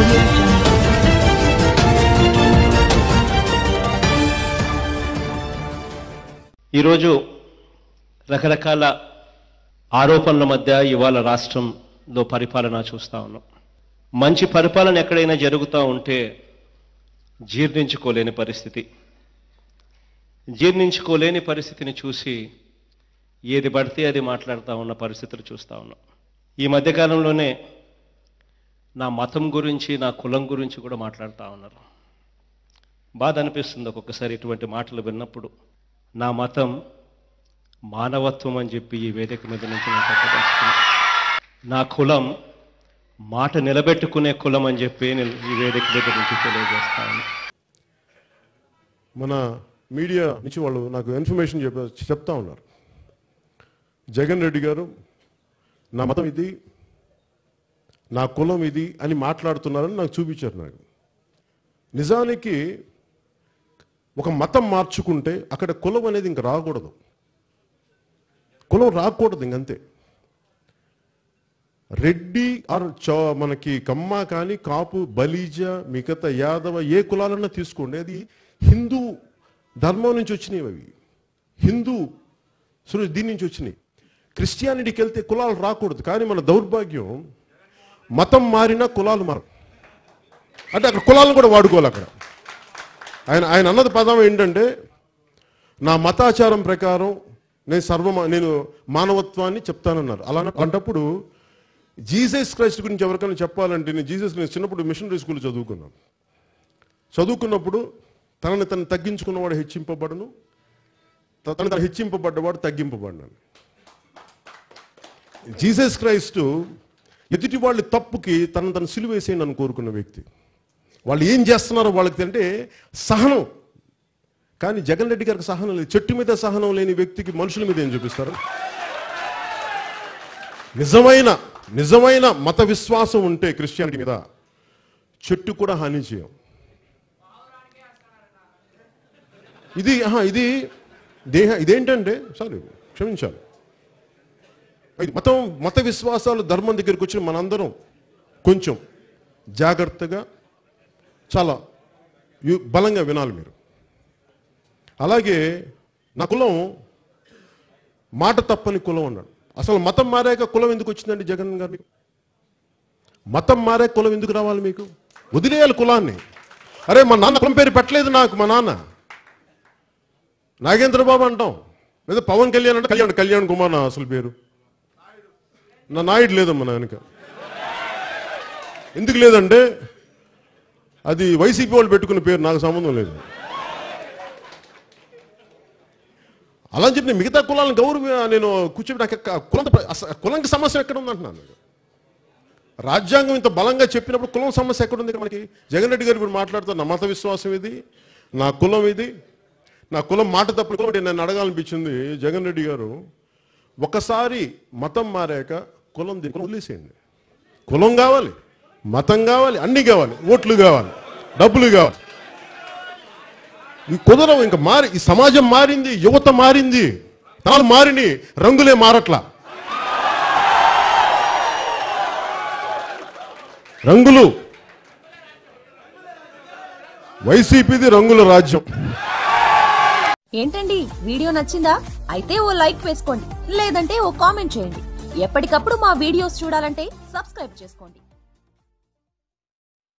audio jungle. ఈరోజు రకరకాల ఆరోపణల మధ్య ఇవాళ రాష్ట్రంలో పరిపాలన చూస్తూ ఉన్నాం. మంచి పరిపాలన ఎక్కడైనా జరుగుతూ ఉంటే జీర్ణించుకోలేని పరిస్థితిని చూసి ఏది పడితే అది మాట్లాడుతూ ఉన్న పరిస్థితులు చూస్తూ ఉన్నాం. ఈ మధ్యకాలంలోనే నా మతం గురించి, నా కులం గురించి కూడా మాట్లాడుతూ ఉన్నారు. బాధ అనిపిస్తుంది ఒక్కొక్కసారి ఇటువంటి మాటలు విన్నప్పుడు. నా మతం మానవత్వం అని చెప్పి ఈ వేదిక మీద నుంచి నేను చెప్పదలుచుకున్నాను. నా కులం మాట నిలబెట్టుకునే కులం అని చెప్పి నేను ఈ వేదిక దగ్గర నుంచి తెలియజేస్తాను. మన మీడియా నుంచి వాళ్ళు నాకు ఇన్ఫర్మేషన్ చెప్తా ఉన్నారు. జగన్ రెడ్డి గారు నా మతం ఇది, నా కులం ఇది అని మాట్లాడుతున్నారని నాకు చూపించారు. నాకు నిజానికి ఒక మతం మార్చుకుంటే అక్కడ కులం అనేది ఇంక రాకూడదు, కులం రాకూడదు ఇంకంతే. రెడ్డి ఆర్ మనకి కమ్మ కానీ, కాపు, బలీజ, మిగతా యాదవ ఏ కులాలన్నా తీసుకోండి, అది హిందూ ధర్మం నుంచి వచ్చినాయి. అవి హిందూ దీని నుంచి వచ్చినాయి. క్రిస్టియానిటీకి వెళ్తే కులాలు రాకూడదు. కానీ మన దౌర్భాగ్యం మతం మారినా కులాలు మారు, అంటే అక్కడ కులాలను కూడా వాడుకోవాలి. అక్కడ ఆయన అన్నది పదం ఏంటంటే, నా మతాచారం ప్రకారం నేను మానవత్వాన్ని చెప్తానన్నారు. అలాంటప్పుడు జీసస్ క్రైస్ట్ గురించి ఎవరికైనా చెప్పాలంటే, నేను చిన్నప్పుడు మిషనరీ స్కూల్ చదువుకున్నప్పుడు తనని తను తగ్గించుకున్నవాడు హెచ్చింపబడను, తను హెచ్చింపబడ్డవాడు తగ్గింపబడ్డాను. జీసస్ క్రైస్ట్ ఎదుటి వాళ్ళ తప్పుకి తను సిలువేసేయండి అని కోరుకున్న వ్యక్తి. వాళ్ళు ఏం చేస్తున్నారో వాళ్ళకి అంటే సహనం. కానీ జగన్ రెడ్డి గారికి సహనం లేదు. చెట్టు మీద సహనం లేని వ్యక్తికి మనుషుల మీద ఏం చూపిస్తారు? నిజమైన మత విశ్వాసం ఉంటే క్రిస్టియానిటీ మీద చెట్టు కూడా హాని చేయం. ఇదేంటంటే క్షమించాలి, మత విశ్వాసాలు ధర్మం దగ్గరికి వచ్చిన మనందరం కొంచెం జాగ్రత్తగా చాలా బలంగా వినాలి మీరు. అలాగే నా కులం మాట తప్పని కులం అన్నాడు. అసలు మతం మారాక కులం ఎందుకు వచ్చిందండి జగన్ గారు? మతం మారాక కులం ఎందుకు రావాలి మీకు? వదిలేయాలి కులాన్ని. అరే మా నాన్న కులం పేరు పెట్టలేదు నాకు. మా నాన్న నాగేంద్రబాబు అంటాం, లేదా పవన్ కళ్యాణ్ అంటే కళ్యాణ్ కుమార్ నా అసలు పేరు. నా నాయుడు లేదమ్మా నా వెనుక. ఎందుకు లేదంటే అది వైసీపీ వాళ్ళు పెట్టుకున్న పేరు, నాకు సంబంధం లేదు. అలా అని చెప్పి మిగతా కులాలను నేను కూర్చోబెట్టి నాకు కులానికి సమస్య ఎక్కడ ఉందంటున్నాను. రాజ్యాంగం ఇంత బలంగా చెప్పినప్పుడు కులం సమస్య ఎక్కడుంది మనకి? జగన్ రెడ్డి గారు ఇప్పుడు మాట్లాడుతారు, నా మత విశ్వాసం ఇది, నా కులం ఇది, నా కులం మాట తప్పని నన్ను అడగాలనిపించింది. జగన్ రెడ్డి గారు ఒకసారి మతం మారాక కులం వదిలేసేయండి. కులం కావాలి, మతం కావాలి, అన్ని కావాలి, ఓట్లు కావాలి, డబ్బులు కావాలి. కుదరవు. ఇంకా ఈ సమాజం మారింది, యువత మారింది, తరాలు మారిని, రంగులే మారట్లా. రంగులు వైసీపీది రంగుల రాజ్యం. ఏంటండి వీడియో నచ్చిందా? అయితే ఓ లైక్ వేసుకోండి, లేదంటే ఓ కామెంట్ చేయండి. ఎప్పటికప్పుడు మా వీడియోస్ చూడాలంటే సబ్స్క్రైబ్ చేసుకోండి.